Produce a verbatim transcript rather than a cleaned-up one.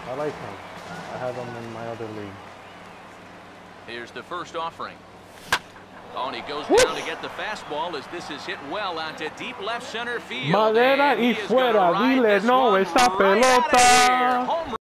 I like him. I have him in my other league. Here's the first offering. Oh, and he goes down to get the fastball as this is hit well onto deep left center field. Madera y fuera, dile no esa pelota.